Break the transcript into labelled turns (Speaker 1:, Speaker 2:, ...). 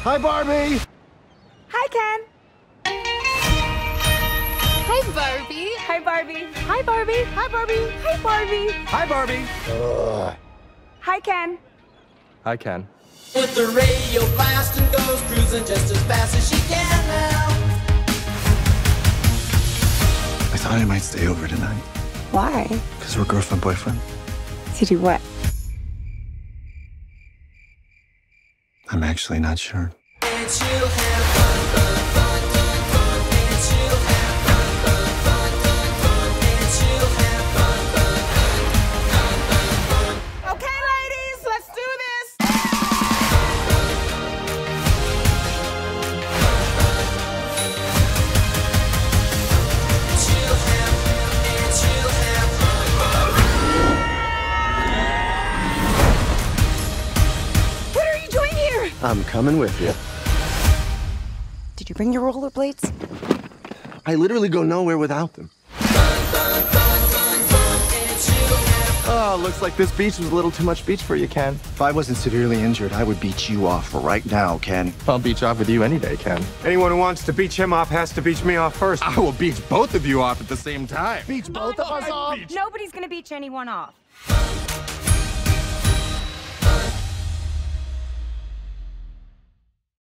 Speaker 1: Hi, Barbie.
Speaker 2: Hi, Ken.
Speaker 3: Hi, Barbie.
Speaker 2: Hi, Barbie. Hi, Barbie. Hi, Barbie. Hi, Barbie.
Speaker 1: Hi, Barbie.
Speaker 2: Hi, Ken.
Speaker 1: Hi, Ken.
Speaker 4: With the radio blast and goes cruising just as fast as she can now.
Speaker 5: I thought I might stay over tonight.
Speaker 2: Why?
Speaker 5: Because we're girlfriend, boyfriend.
Speaker 2: To do what?
Speaker 5: I'm actually not sure.
Speaker 4: And she'll have fun, fun, fun, fun, fun. And she'll have fun, fun, fun, fun, fun. And she'll have fun, fun, fun, fun, fun.
Speaker 2: Okay, ladies, let's do this.
Speaker 4: She'll have, and she'll have fun, fun.
Speaker 2: What are you doing here?
Speaker 1: I'm coming with you.
Speaker 2: Did you bring your rollerblades?
Speaker 1: I literally go nowhere without them. Oh, looks like this beach was a little too much beach for you, Ken.
Speaker 5: If I wasn't severely injured, I would beat you off right now, Ken.
Speaker 1: I'll beach off with you any day, Ken.
Speaker 6: Anyone who wants to beach him off has to beach me off first.
Speaker 1: I will beach both of you off at the same time.
Speaker 5: Beat both of us off?
Speaker 2: Nobody's gonna beach anyone off.